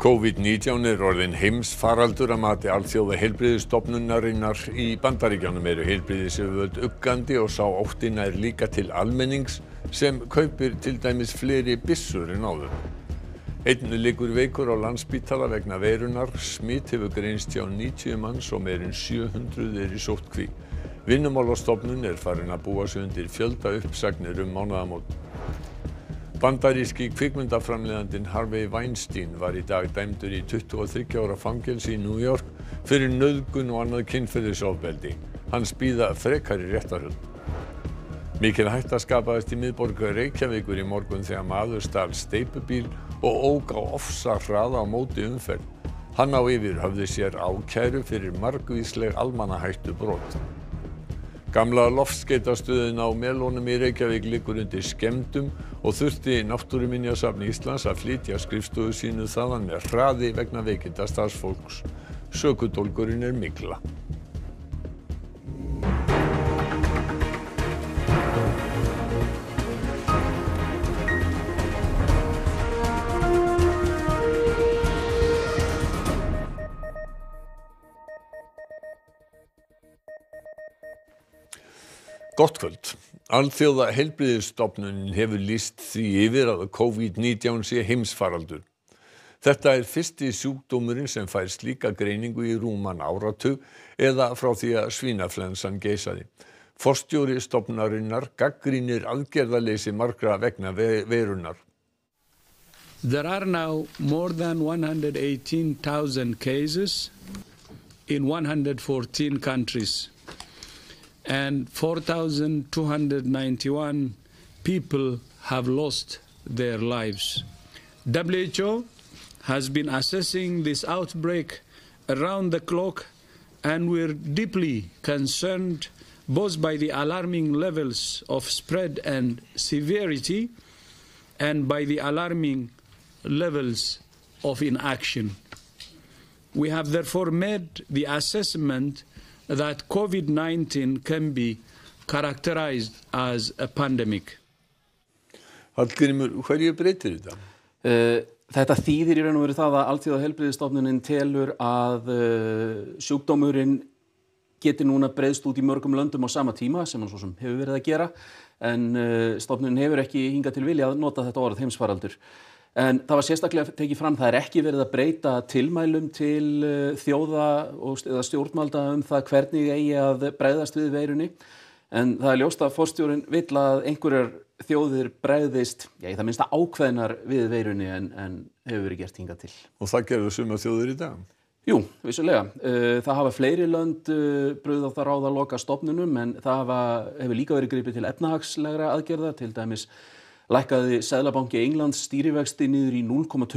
COVID-19 orðinn heimsfaraldur að mati Alþjóðaheilbrigðisstofnunarinnar. Í Bandaríkjunum eru heilbrigðisyfirvöld uggandi og sá ótti nær líka til almennings sem kaupir til dæmis fleiri byssur en áður. Einn liggur veikur á Landspítala vegna veirunnar. Smit hefur greinst hjá 90 manns og meira en 700 eru í sóttkví. Vinnumálastofnun farin að búa sig undir fjölda uppsagnir mánaðamót. Bandaríski kvikmyndaframleiðandinn Harvey Weinstein var í dag dæmdur í 23 ára fangelsi í New York fyrir nauðgun og annað kynferðisofbeldi. Hans bíða frekari réttarhöld. Mikil hætta skapaðist í miðborg Reykjavíkur í morgun þegar maður stal steypubíl og ók á ofsahraða á móti umferð. Hann á yfir höfði sér ákæru fyrir margvísleg almannahættubrot. Gamla loftskeytastöðin á Melónum í Reykjavík liggur undir skemmdum og þurfti Náttúruminjasafn Íslands að flytja skrifstofu sínu þaðan með hraði vegna veikinda starfsfólks. Sökudólgurinn mygla. Gott kvöld. Alþjóðaheilbrigðisstofnunin hefur lýst því yfir að COVID-19 sé heimsfaraldur. Þetta fyrsti sjúkdómurinn sem fær slíka greiningu í rúman áratug eða frá því að svínaflensan geisaði. Forstjóri stofnunarinnar gagnrýnir aðgerðaleysi margra vegna veirunnar. There are now more than 118,000 cases in 114 countries. And 4,291 people have lost their lives. WHO has been assessing this outbreak around the clock, and we're deeply concerned both by the alarming levels of spread and severity and by the alarming levels of inaction. We have therefore made the assessment that COVID-19 can be characterized as a pandemic. Hallgrímur, hverju breytir þetta? Þetta þýðir í raun og veru það að Alþjóðaheilbrigðisstofnunin telur að sjúkdómurinn geti núna breiðst út í mörgum löndum á sama tíma, sem hann svo sem hefur verið að gera, en stofnunin hefur ekki hingað til vilja að nota þetta orð heimsfaraldur. En það var sérstaklega tekið fram, það ekki verið að breyta tilmælum til þjóða eða stjórnvalda það hvernig eigi að bregðast við veirunni. En það ljóst að forstjórinn vill að einhverjar þjóðir bregðist, í það minnsta ákveðnar við veirunni en hefur verið gert hingað til. Og það gerðu sumar þjóðir í dag? Jú, vissulega. Það hafa fleiri lönd brugðið á það ráð að loka stofnunum, en það hefur líka verið gripið til efnahagslegra aðgerða, til dæmis lækkaði Seðlabanki Englands stýrivexti niður í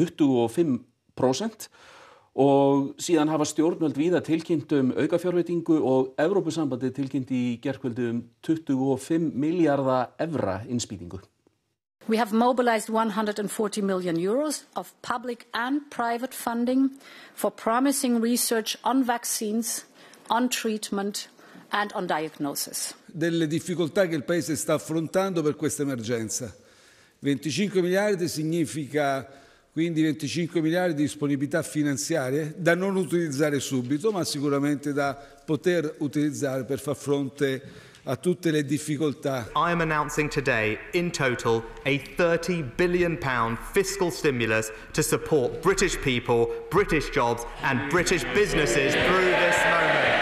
0,25% og síðan hafa stjórnvöld víða tilkynnt aukafjárveitingu og Evrópusambandið tilkynnt í gærkvöldi 25 milljarða evra innspýtingu. We have mobilized 140 million euros of public and private funding for promising research on vaccines, on treatment and on diagnosis. Delle difficoltà che il Paese sta affrontando per questa emergenza. 25 miliardi significa quindi 25 miliardi di disponibilità finanziarie da non utilizzare subito, ma sicuramente da poter utilizzare per far fronte a tutte le difficoltà. I am announcing today, in total, a £30 billion fiscal stimulus to support British people, British jobs and British businesses through this moment.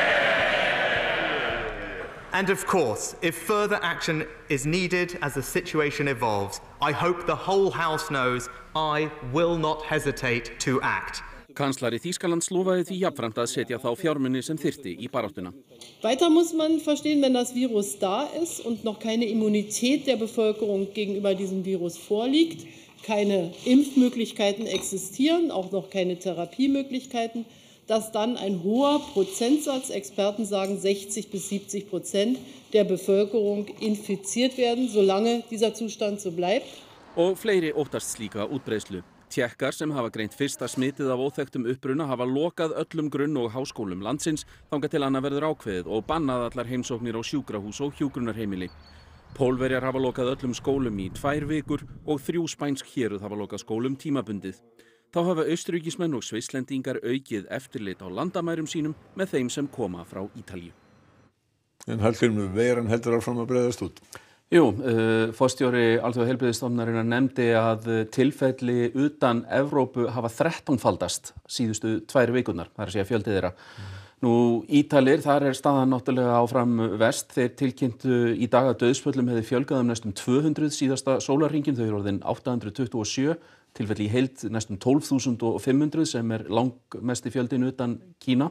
And of course, if further action is needed as the situation evolves, I hope the whole House knows I will not hesitate to act. Kanslari Þýskalands lofaði því jafnframt að setja þá fjármuni sem þyrfti í baráttuna. Weiter muss man verstehen, wenn das Virus da ist und noch keine Immunität der Bevölkerung gegenüber diesem Virus vorliegt, keine Impfmöglichkeiten existieren, auch noch keine Therapiemöglichkeiten, dass dann ein hoher Prozentsatz, Experten sagen 60 bis 70% der Bevölkerung infiziert werden, solange dieser Zustand so bleibt. Og fleiri óttast slíka útbreiðslu. Tékkar sem hafa greint fyrsta smitið af óþekktum uppruna hafa lokað öllum grunn- og háskólum landsins þangað til annað verður ákveðið og bannað allar heimsóknir á sjúkrahús og hjúkrunarheimili. Pólverjar hafa lokað öllum skólum í 2 vikur og 3 spænsk héruð hafa lokað skólum tímabundið. Þá hafa Austurríkismenn og Svisslendingar aukið eftirlit á landamærum sínum með þeim sem koma frá Ítalíu. En Hallgrímur, veiran heldur áfram að breiðast út? Jú, forstjóri Alþjóðaheilbrigðisstofnunarinnar nefndi að tilfelli utan Evrópu hafa 13-faldast síðustu 2 vikurnar, það er að segja fjöldið þeirra. Nú, Ítalir, þar staðan náttúrulega áfram verst. Þeir tilkynntu í dag að dauðsföllum hefði fjölgað næstum 200 síðasta sólarhringinn, þau eru orðin 827, tilfelli í heild næstum 12.500 sem langmesti fjöldin utan Kína.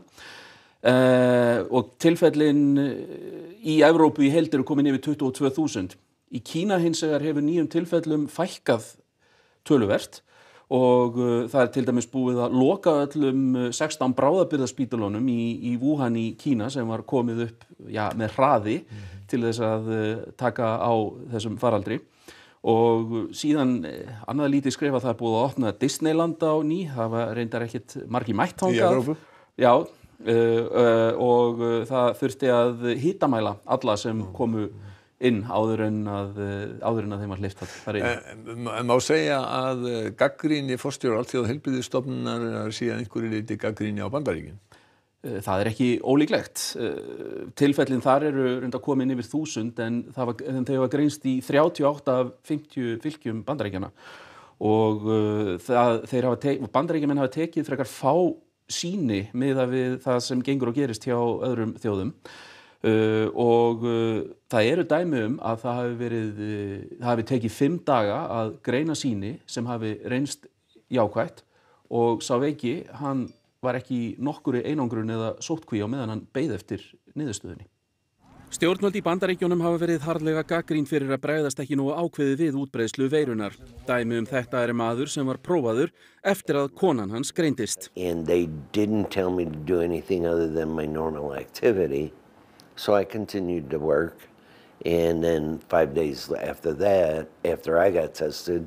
Og tilfellin í Evrópu í heild eru komin yfir 22.000. Í Kína hins vegar hefur nýjum tilfellum fækkað töluvert og það til dæmis búið að loka öllum 16 bráðabirgðaspítölunum í Wuhan í Kína sem var komið upp með hraði til þess að taka á þessum faraldri. Og síðan annað lítið skref að það búið að opna Disneyland á ný, það var reyndar ekkit margir mætt þangað. Í Evrópu? Já. Og það þurfti að hitamæla alla sem komu inn áður en að þeim var hleypt þar inn. Má segja að gagnrýni forstjóra Alþjóðaheilbrigðisstofnunarinnar sé að einhverju leyti gagnrýni á Bandaríkin? Það er ekki ólíklegt. Tilfellin þar eru reynda komin yfir 1000 en þau hafa greinst í 38 af 50 fylkjum Bandaríkjanna og Bandaríkjamenn hafa tekið frekar fá sýni miðað við það sem gengur og gerist hjá öðrum þjóðum og það eru dæmi að það hafi tekið 5 daga að greina sýni sem hafi reynst jákvætt og sá veiki, hann var ekki nokkuri einangrun eða sóttkví á meðan hann beið eftir niðurstöðunni. Stjórnvöld í Bandaríkjunum hafa verið harðlega gagnrýnd fyrir að bregðast ekki nógu ákveðið við útbreiðslu veirunnar. Dæmi þetta er maður sem var prófaður eftir að konan hans greindist. And they didn't tell me to do anything other than my normal activity, so I continued to work. And then 5 days after that, after I got tested,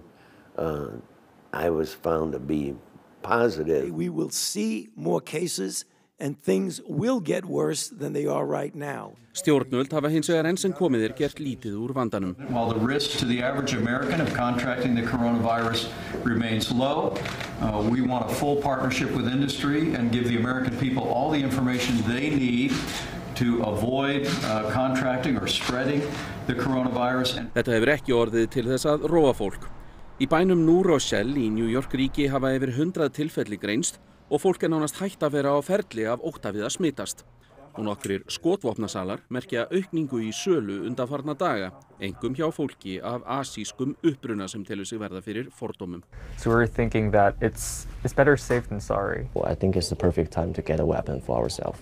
I was found to be positive. We will see more cases and things will get worse than they are right now. Stjórnvöld hafa hins vegar enn sem komið gert lítið úr vandanum. While the risk to the average American of contracting the coronavirus remains low, we want a full partnership with industry and give the American people all the information they need to avoid contracting or spreading the coronavirus. Þetta hefur ekki orðið til þess að róa fólk. Í bænum New Rochelle í New York ríki hafa yfir 100 tilfelli greinst og fólk nánast hætt að vera á ferli af ótta við að smitast. Og nokkrir skotvopnasalar merkja aukningu í sölu undanfarna daga, einkum hjá fólki af asískum uppruna sem telur sig verða fyrir fordómum. So we're thinking that it's better safe than sorry. Well, I think it's the perfect time to get a weapon for ourselves.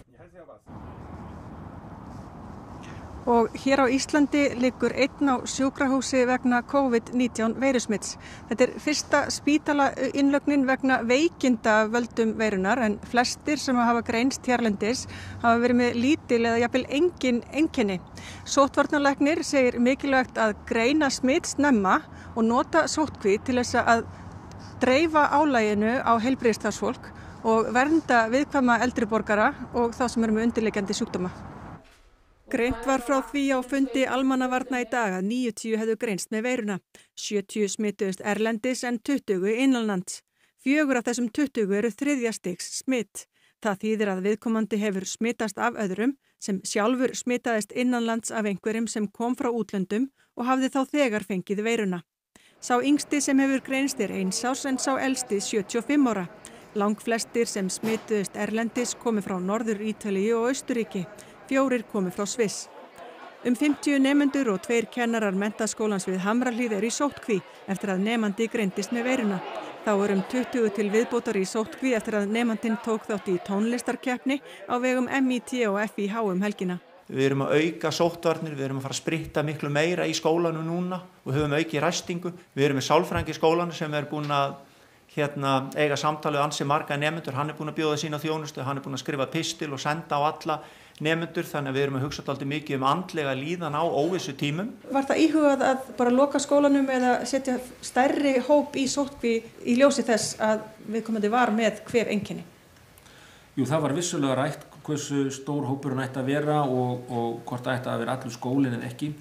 Og hér á Íslandi liggur einn á sjúkrahúsi vegna COVID-19 veirusmitts. Þetta fyrsta spítala-innlögnin vegna veikinda völdum veirunar en flestir sem hafa greinst hérlendis hafa verið með lítil eða jafnvel engin einkenni. Sóttvarnalæknir segir mikilvægt að greina smitt snemma og nota sóttkví til þess að dreifa álaginu á heilbrigðisstarfsfólk og vernda viðkvæma eldri borgara og þá sem eru með undirliggjandi sjúkdóma. Greint var frá því á fundi almannavarna í dag að 90 hefðu greinst með veiruna. 70 smituðust erlendis en 20 innanlands. 4 af þessum 20 eru 3. stigs smitt. Það þýðir að viðkomandi hefur smitast af öðrum sem sjálfur smitaðist innanlands af einhverjum sem kom frá útlöndum og hafði þá þegar fengið veiruna. Sá yngsti sem hefur greinst 1 árs en sá elsti 75 ára. Langflestir sem smituðust erlendis komu frá Norður Ítalíu og Austurríki. 4 komu frá Sviss. 50 nemendur og 2 kennarar menntaskólans við Hamrahlíð eru í sóttkví eftir að nemandi greindist með veiruna. Þá eru 20 til viðbótar í sóttkví eftir að nemandinn tók þátt í tónlistarkeppni á vegum MIT og FIH helgina. Við erum að auka sóttvarnir, við erum að fara að spritta miklu meira í skólanum núna og höfum aukið ræstingu. Við erum með sálfræðing í skólanum sem búin að eiga samtalið ansi marga nemendur. Hann búin að bjóða sína þjónustu, hann búin að skrifa pistil og senda á alla nemendur, þannig að við erum að hugsa dálítið mikið andlega líðan á óvissu tímum. Var það íhugað að bara loka skólanum eða setja stærri hóp í sóttkví í ljósi þess að viðkomandi var með hver einkenni? Jú, það var vissulega rætt hversu stór hópurinn ætti að vera og hvort ætti að vera allur skólinn en ekki.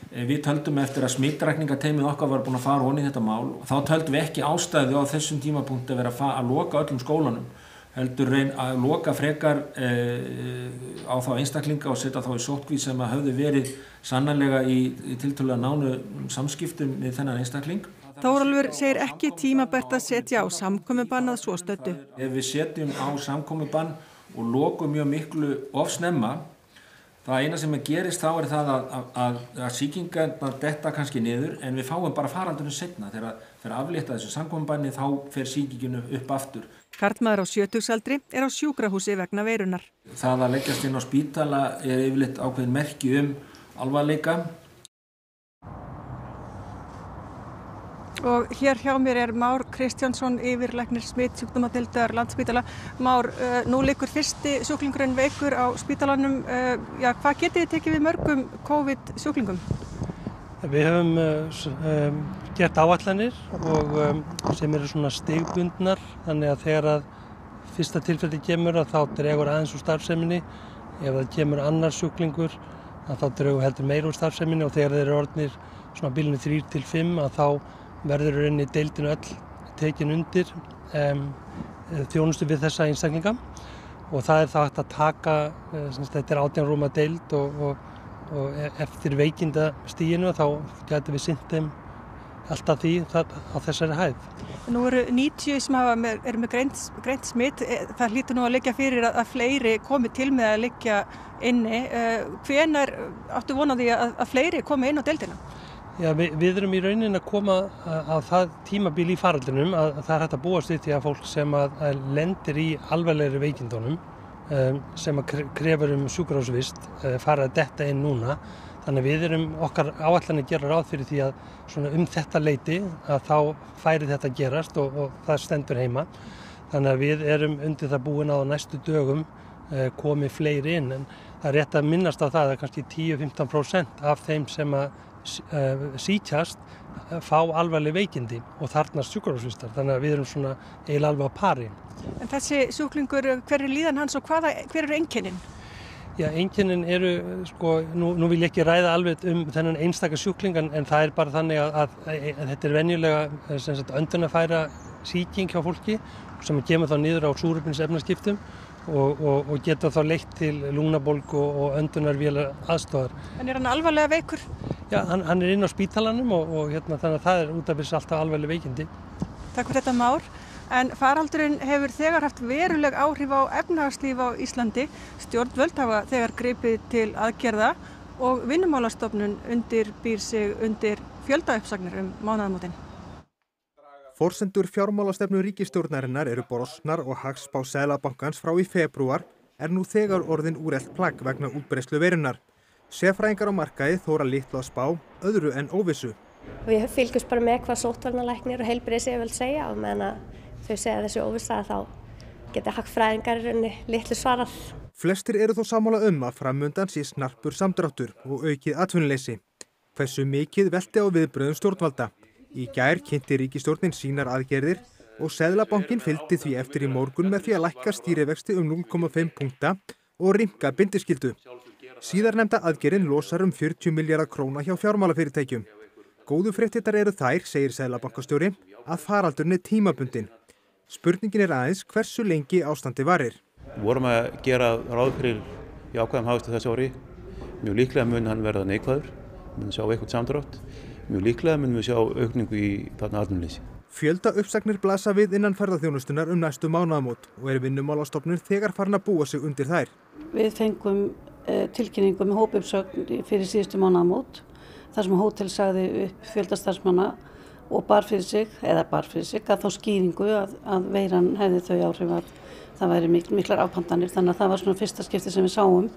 Við töldum eftir að smitrakningateymið okkar var búin að fara onni í þetta mál. Þá töldum við ekki ástæðu á þessum tímapunkti að vera að loka öllum skólanum. Heldur að loka frekar á þá einstaklinga og setja þá í sóttkví sem að höfðu verið sannarlega í tiltölulega nánu samskiptum við þennan einstakling. Þórólfur segir ekki tímabært að setja á samkomubann að svo stöddu. Ef við setjum á samkomubann og lokum mjög miklu of snemma, það eina sem gerist þá það að sýkingarnar detta kannski niður en við fáum bara faraldurinn seinna. Þegar aflétta þessu samkomubanni þá fer sýkinginu upp aftur. Karlmaður á 70-aldri á sjúkrahúsi vegna veirunnar. Það að leggjast inn á spítala yfirleitt ákveðin merki alvarleika. Og hér hjá mér Már Kristjánsson, yfirlæknir smitsjúkdómadeildar Landspítala. Már, nú liggur fyrsti sjúklingurinn veikur á spítalanum. Hvað getið þið tekið við mörgum COVID-sjúklingum? Við höfum gert áætlanir og sem eru svona stigbundnar, þannig að þegar að fyrsta tilfelli kemur þá dregur aðeins úr starfseminni. Ef það kemur annar sjúklingur þá dregur heldur meira úr starfseminni og þegar þeir eru orðnir svona bilinu 3 til 5 þá verður rauninni deildin öll tekin undir þjónustu við þessa einstaklinga og það þá hægt að taka, þetta 18 rúma deild og eftir veikindastiginu þá gætum við sinnt þeim alltaf því á þessari hæð. Nú eru 90 sem eru með greint smitt. Það hlýtur nú að liggja fyrir að fleiri komi til með að liggja inni. Hvenær áttu von á því að fleiri komi inn á deildina? Já, við erum í rauninni að koma að það tímabil í faraldrinum að það hægt að búast við því að fólk sem að lendir í alvarlegri veikindunum sem að krefur sjúkrahúsvist fara að detta inn núna. Þannig að við erum okkar áætlanir gera ráð fyrir því að svona þetta leyti að þá færi þetta gerast og það stendur heima. Þannig að við erum undir það búin á næstu dögum komi fleiri inn en það rétt að minnast á það að kannski 10-15% af þeim sem að sýkjast fá alvarleg veikindi og þarfnast sjúkrahúsvistar. Þannig að við erum svona eiginlega alveg á pari. En þessi sjúklingur, hver líðan hans og hver eru einkennin? Já, einkennin eru, nú vil ég ekki ræða alveg þennan einstaka sjúkling en það bara þannig að þetta venjulega öndunarfæra sýking hjá fólki sem kemur þá niður á súrefnisefnaskiptum og getur þá leitt til lungnabólgu og öndunarvélar aðstofar. En hann alvarlega veikur? Já, hann inn á spítalanum og þannig að það út af þessu alltaf alvarleg veikindi. Takk fyrir þetta Már. En faraldurinn hefur þegar haft veruleg áhrif á efnahagslíf á Íslandi. Stjórnvöld hafa þegar gripið til aðgerða og Vinnumálastofnun undirbýr sig undir fjöldauppsagnir mánaðamótin. Forsendur fjármálastefnu ríkisstjórnarinnar eru brostnar og hagspá Seðlabankans frá í febrúar nú þegar orðin úrelt plagg vegna útbreiðslu veirunnar. Sérfræðingar á markaði þóra litlu að spá öðru en óvissu. Við fylgjumst bara með hvað sóttvarnalæknir og heilbrigðisyfirvöld segja og meðan þau segja þessu óvissa þá geta hagfræðingar litlu svarað. Flestir eru þó sammála að framundan sé snarpur samdráttur og aukið atvinnuleysi. Hversu mikið velti á viðbrögðum stjórnvalda. Í gær kynnti ríkisstjórnin sínar aðgerðir og Seðlabankinn fylgdi því eftir í morgun með því að lækka stýrivexti 0,5 punkta og rýmka bindiskyldu. Síðarnefnda aðgerðin losar 40 milljarða króna hjá fjármálafyrirtækjum. Góðu fréttirnar eru þær, segir Seðlabankastjóri, að faraldurinn tímabundinn. Spurningin aðeins hversu lengi ástandi varir. Við vorum að gera ráð fyrir jákvæðum hagvexti þessu ári. Mjög líklega mun hann verða neikvæður, mun sjá eitthvað samdrátt. Mjög líklega munum við sjá aukningu í þarna atvinnuleysi. Fjölda uppsagnir blasa við innan ferðaþjónustunnar næstu mánaðamót og Vinnumálastofnun þegar farin að búa sig undir þær. Við fengum tilkynningu með hópuppsögn fyrir síðustu mánaðamót þar sem hótel sagði upp fjölda starfsmanna og bar fyrir sig að þá skýringu að veiran hefði þau áhrif að það væri miklar afpantanir, þannig að það var svona fyrsta skipti sem við sáum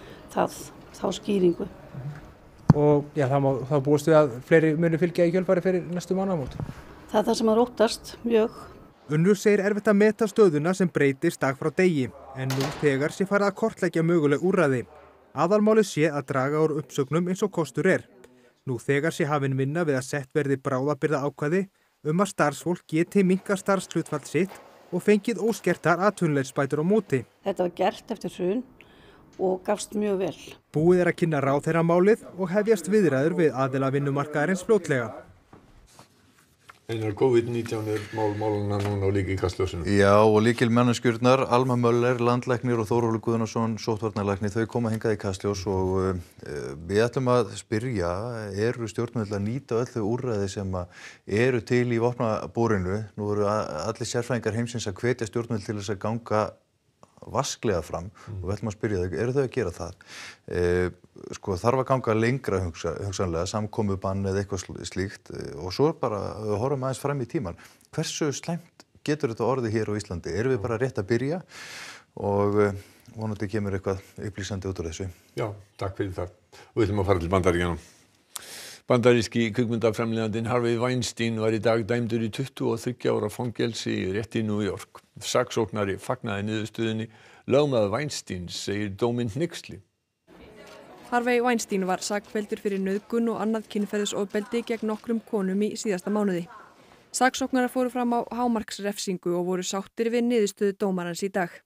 þá skýringu. Og já, þá búist við að fleiri muni fylgja í kjölfari fyrir næstu mánaðamót. Það er það sem að óttast mjög. Unnur segir erfitt að meta stöðuna sem breytist dag frá degi, en nú þegar sé farið að kortleggja möguleg úrræði. Aðalmálið sé að draga úr uppsögnum eins og kostur er. Nú þegar sé hafin vinna við að sett verði bráðabirgða ákvæði að starfsfólk geti minnkað starfshlutfall sitt og fengið óskertar atvinnuleysisbætur á móti. Þetta var gert eftir hrun og gafst mjög vel. Búið að kynna ráðherramálið og hefjast viðræður við aðila vinnumarkaðarins fljótlega. Einar, COVID-19 máluna núna og líka í kastljósinu. Já, og líkil manneskjurnar, Alma Möller, landlæknir og Þórólfur Guðnason, sóttvarnalæknir, þau koma hingað í kastljós og við ætlum að spyrja, eru stjórnvöld að nýta öll þau úrræði sem eru til í vopnabúrinu? Nú eru allir sérfræðingar heimsins að hvetja stjórnvöld til þess að ganga vasklega fram og við ætlum að spyrja þau, eru þau að gera það? Sko þarf að ganga lengra hugsanlega, samkomubann eða eitthvað slíkt og svo bara horfum aðeins fram í tíman. Hversu slæmt getur þetta orðið hér á Íslandi? Erum við bara rétt að byrja og vonandi kemur eitthvað upplýsandi út úr þessu? Já, takk fyrir það. Og við ætlum að fara til Bandaríkjanna. Bandaríski kvikmyndaframleiðandinn Harvey Weinstein var í dag dæmdur í 23 ára fangelsi í rétti í New York. Saksóknari fagnaði niðurstöðunni. Lögmaður Weinstein segir dóminn hneyksli. Harvey Weinstein var sakfelldur fyrir nauðgun og annað kynferðisofbeldi gegn nokkrum konum í síðasta mánuði. Saksóknarar fóru fram á hámarksrefsingu og voru sáttir við niðurstöðu dómarans í dag.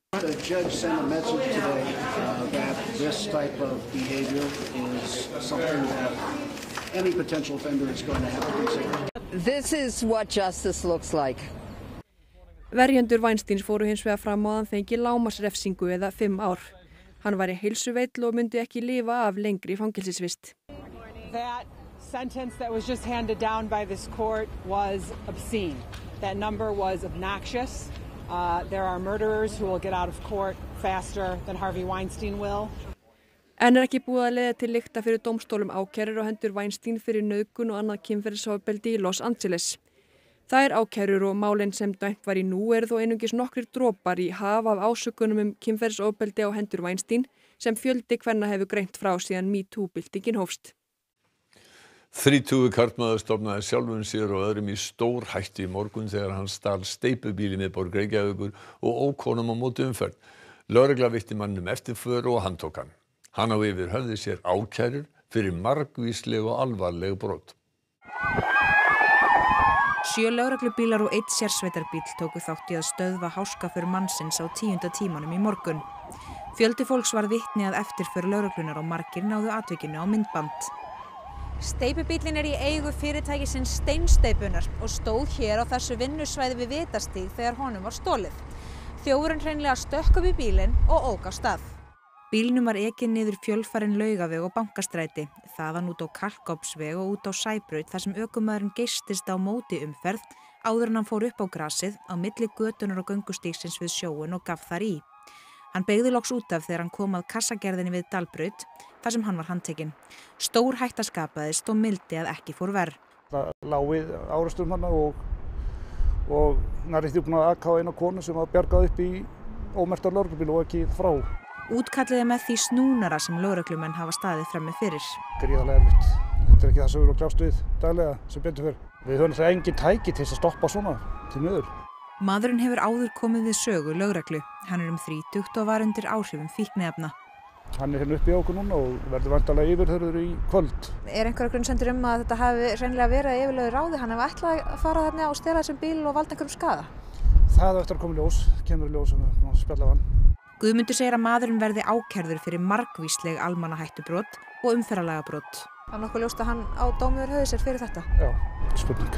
Any potential offender is going to have to consider. This is what justice looks like. Verjendur Weinsteins fóru hins vegar fram á að hann fengi lágmarksrefsingu eða 5 ár. Hann væri heilsuveill og myndi ekki lifa af lengri fangelsisvist. That sentence that was just handed down by this court was obscene. That number was obnoxious. There are murderers who will get out of court faster than Harvey Weinstein will. En ekki búið að leiða til lykta fyrir dómstólum ákærur og hendur Weinstein fyrir nauðgun og annað kynferðisofbeldi í Los Angeles. Þær ákærur og málin sem dæmt var í nú eru þó einungis nokkrir dropar í haf af ásökunum kynferðisofbeldi á hendur Weinstein sem fjöldi kvenna hefur greint frá síðan MeToo-byltingin hófst. 30 karlmaður stofnaði sjálfum sér og öðrum í stórhættu í morgun þegar hann stal steypubíl í miðborg Reykjavíkur og ók honum á móti umferð. Lögregla veitti manninum eftirför og handtók hann. Hann á yfir höfði sér ákærur fyrir margvísleg og alvarleg brot. 7 lögreglubílar og 1 sérsveitarbíll tóku þátt í að stöðva háskaför mannsins á 10. tímanum í morgun. Fjöldi fólks var vitni að eftirför lögreglunar og margir náðu atvikinu á myndband. Steypubíllinn í eigu fyrirtækisins Steinsteypunar og stóð hér á þessu vinnusvæði við Vitastíg þegar honum var stolið. Þjófurinn hreinlega stökk upp í bílinn og ók á stað. Bílnum var ekið niður fjölfarinn Laugaveg og Bankastræti, þaðan út á Kalkofnsveg og út á Sæbraut þar sem ökumaðurinn geystist á móti umferð áður en hann fór upp á grasið á milli götunar og göngustígsins við sjóinn og gaf þar í. Hann beygði loks út af þegar hann kom að kassagerðinni við Dalbraut þar sem hann var handtekinn. Stór hætta skapaðist og mildi að ekki fór verr. Það lá við árekstrum hann og nærri því búin að aka á eina konu sem var bjargað upp í ómerktan lögreglubíl og ekki frá. Útkallið er með því snúnara sem lögreglumenn hafa staðið frammi fyrir. Gríðarlega erfitt. Þetta ekki það sem við erum að kljást við daglega sem betur fyrr. Við höfum það engin tæki til að stoppa svona til miður. Maðurinn hefur áður komið við sögu lögreglu. Hann er 30 og var undir áhrifum fíkniefna. Hann er hérna uppi á okkur núna og verður væntanlega yfirheyrður í kvöld. Er einhverjar grunsemdir að þetta hafi hreinlega verið að yfirlögðu ráði? Hann hefði ætlað að fara þarna og stela þessum bíl og valda einhverjum skaða? Það á eftir að koma í ljós, kemur í ljós og við máum spjalla hann. Guðmundur segir að maðurinn verði ákærður fyrir margvísleg almannahættubrot og umferðarlagabrot. Það er nokkuð ljóst að hann á dómi yfir höfði sér fyrir þetta? Já, spurning.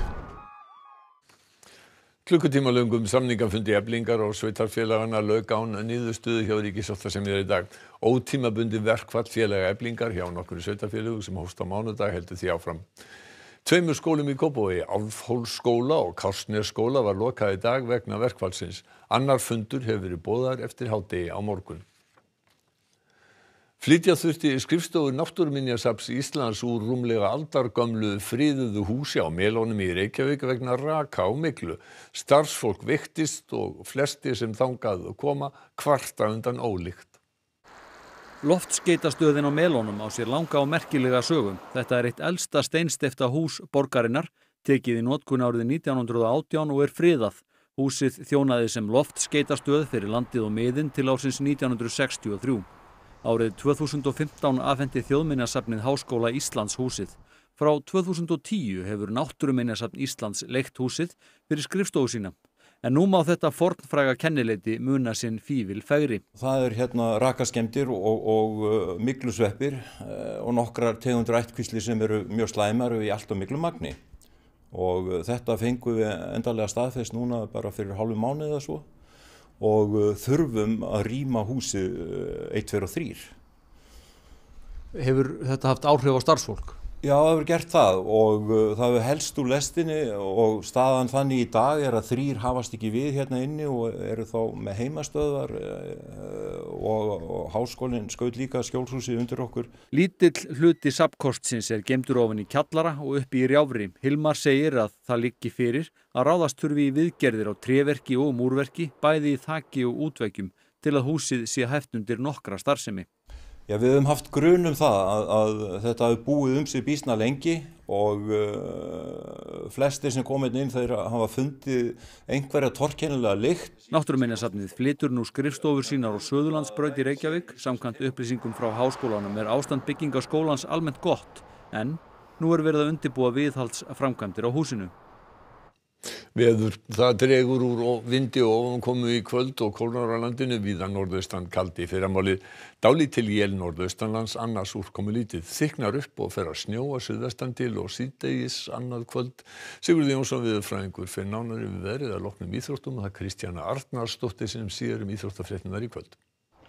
Klukkutímalöngum samningafundi Eflingar og sveitarfélagana lauk án niðurstöðu hjá ríkissáttasemjara í dag. Ótímabundið verkfall félaga Eflingar hjá nokkru sveitarfélögum sem hófst á mánudag heldur því áfram. 2 skólum í Kópavogi, Álfhólsskóla og Kársnesskóla var lokað í dag vegna verkfallsins. Annar fundur hefur verið boðaður eftir hádegi á morgun. Flytja þurfti skrifstofur Náttúruminjasafns Íslands úr rúmlega aldargömlu friðuðu húsi á Melónum í Reykjavík vegna raka og myglu. Starfsfólk veiktist og flestir sem þangað koma kvarta undan ólykt. Loftskeytastöðin á Melónum á sér langa og merkilega sögu. Þetta er eitt elsta steinsteypta hús borgarinnar, tekið í notkun árið 1918 og er friðað. Húsið þjónaði sem loftskeytastöð fyrir landið og miðin til ársins 1963. Árið 2015 afhenti Þjóðminjasafnið Háskóla Íslands húsið. Frá 2010 hefur Náttúruminjasafn Íslands leigt húsið fyrir skrifstofu sína. En nú má þetta fornfræga kennileiti muna sinn fífil fegri. Það hérna rakaskemmdir og myglusveppir og nokkrar tegundir ættkvísli sem eru mjög slæmar í allt og miklu magni. Og þetta fengum við endanlega staðfest núna bara fyrir hálfum mánuði eða svo og þurfum að rýma húsið 1, 2 og 3. Hefur þetta haft áhrif á starfsfólk? Já, það hefur gert það og það hefur helst úr lestinni og staðan þannig í dag að 3 hafast ekki við hérna inni og eru þá með heimastöðvar og háskólinn skaut líka skjólshúsið undir okkur. Lítill hluti safnkostsins geymdur ofan í kjallara og uppi í rjáfri. Hilmar segir að það liggi fyrir að ráðast þurfi í viðgerðir á tréverki og múrverki, bæði í þaki og útveggjum til að húsið sé hæft undir nokkra starfsemi. Já, við höfum haft grun það að þetta hafi búið sig býsna lengi og flestir sem komið inn þeir hafa fundið einhverja torkennilega lykt. Náttúruminjasafnið flytur nú skrifstofur sínar á Suðurlandsbraut í Reykjavík. Samkvæmt upplýsingum frá háskólanum ástand bygginga skólans almennt gott, en nú verið að undirbúa viðhaldsframkvæmdir á húsinu. Veður, það dregur úr vindi og ofankomu í kvöld og kólnar á landinu, víða norðaustan kaldi í fyrramálið. Dálítil él norðaustanlands, annars úrkomulítið. Þykknar upp og fer að snjóa suðvestan til og síðdegis annað kvöld. Sigurður Jónsson veðurfræðingur fer nánar yfir veðrið að loknum íþróttum og það Kristjana Arnarsdóttir sem sér íþróttafréttirnar í kvöld.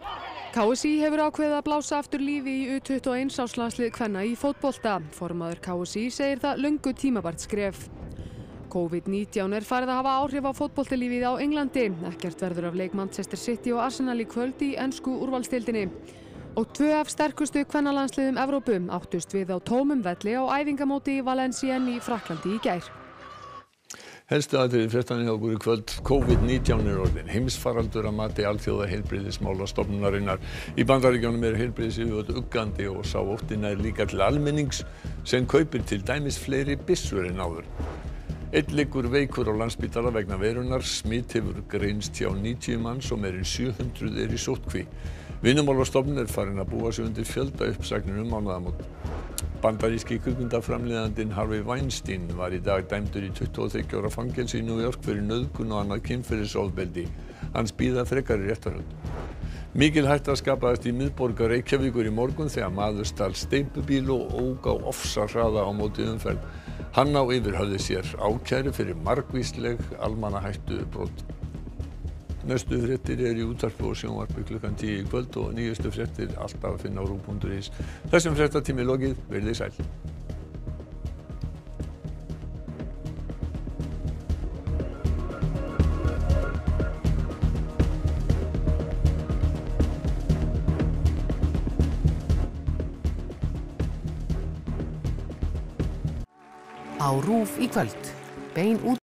KSÍ hefur ákveðið að blása aftur lífi í U21 árslandslið kvenna í fótbolta. Formaður KSÍ segir það löngu tímabært skref. COVID-19 farið að hafa áhrif á fótboltalífið á Englandi. Ekkert verður af leik Manchester City og Arsenal í kvöld í ensku úrvalsdeildinni. Og 2 af sterkustu kvennalandsliðum Evrópu áttust við á tómum velli á æfingamóti í Valenciennes í Frakklandi í gær. Helstu atriði fréttanna hjá okkur í kvöld. COVID-19 orðin heimsfaraldur að mati Alþjóðaheilbrigðismálastofnunarinnar. Í Bandaríkjunum heilbrigðisyfirvöld uggandi og sá ótti nær líka til almennings sem kaupir til dæmis fleiri byssur en áður. Einn liggur veikur á Landspítala vegna veirunnar. Smit hefur greinst hjá 90 manns og meira en 700 í sóttkví. Vinnumálastofnun farin að búa sig undir fjölda uppsagnir mánaðamót. Bandaríski kvikmyndaframleiðandinn Harvey Weinstein var í dag dæmdur í 23 ára fangelsi í New York fyrir nauðgun og annað kynferðisofbeldi. Hans bíða frekari réttarhöld. Mikil hætta skapaðist í miðborg Reykjavíkur í morgun þegar maður stal steypubíl og ók á ofsahraða á móti umferð. Hann á yfir höfði sér ákæru fyrir margvísleg almannahættubrot. Næstu fréttir í útvarpi og sjónvarpi klukkan 10 í kvöld og nýjustu fréttir alltaf að finna á ruv.is. Þessum fréttatími lokið, verið sæl. Á RÚV í kvöld. Bein út